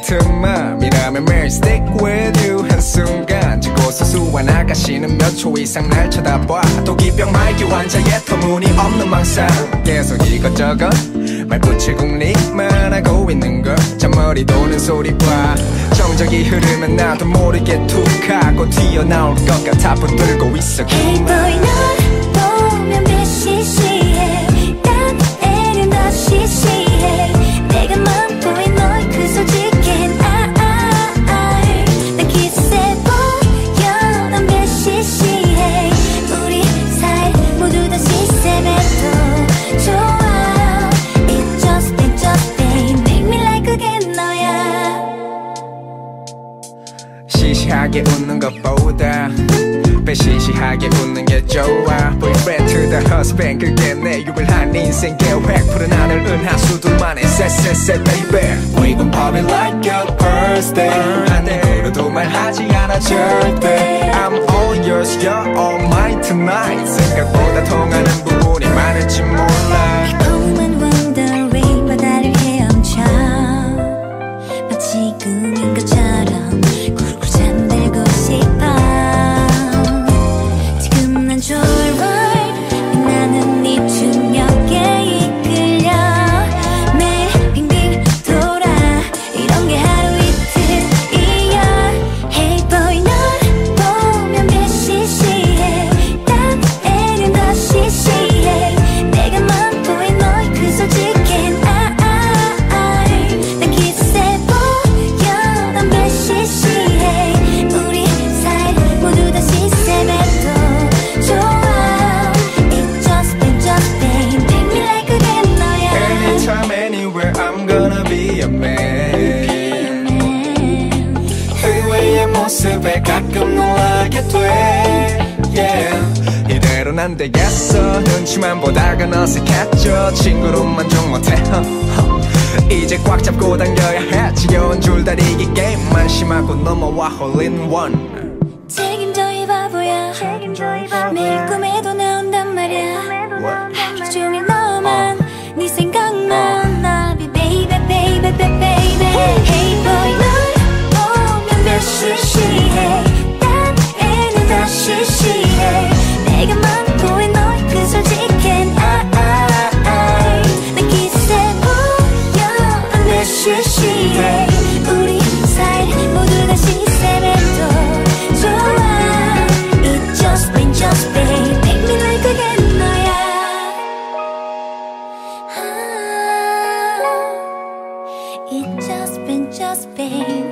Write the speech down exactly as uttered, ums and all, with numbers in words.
같은 맘이라면 매일 stick with you 한순간 지고서 수완 아가씨는 몇 초 이상 날 쳐다봐 도기병 말기 환자의 터무니없는 망상 계속 이것저것 말붙일 국립만 하고 있는 걸 잔머리 도는 소리와 정적이 흐르면 나도 모르게 툭하고 튀어나올 것 같아 붙들고 있어 Hey boy 널 보면 비시시해 난 애는 더 시시해 내가 맛보인 너의 그 솔직한 알 난 기세 보여 난 비시시해 우리 사이 모두 다 시세배도 좋아 It just ain't just ain't make me like 그게 너야 시시하게 웃는 것보다 배시시하게 웃는 게 좋아 Boyfriend to the husband 그게 내 유일한 인생 계획 푸른 하늘 은하수 둘만의 쎄쎄쎄 baby We gon' pop it like your birthday 하늘 구르도 말하지 않아 절대 I'm all yours, you're all mine tonight 생각보다 통하는 부분이 많을지 몰라 달콤한 wondering 바다를 헤엄쳐 마치 꿈인 것처럼 굴굴 잠들고 싶어 나는 네 중력에 이끌려 매일 빙빙 돌아 이런 게 하루 이틀이야 Hey boy 널 보면 비시시해 딴 애는 더 시시해 내가 맛보인 너의 그 솔직한 알 난 기세 보여 난 비시시해 우리 사이 모두 다 시세배도 좋아 Anytime, anywhere, I'm gonna be a man 의외의 모습에 가끔 놀라게 돼 yeah. 이대로는 안 되겠어 눈치만 보다가 어색했죠 친구로만 좀 못해 이제 꽉 잡고 당겨야 해 지겨운 줄다리기 게임만 심하고 넘어와 all in one 책임져 이 바보야 매일 꿈에도 나온단 말야 하루 종일 너만 네 생각만 나비 baby baby baby Hey boy 널 보면 몇 시시해 딴 애는 더 시시해 내가 맛보인 너의 그 솔직한 난 기세 보여 난 몇 시시해 우리 사이 모두 다 시세배도 좋아 It just been just been make me like 그게 너야 It just been just been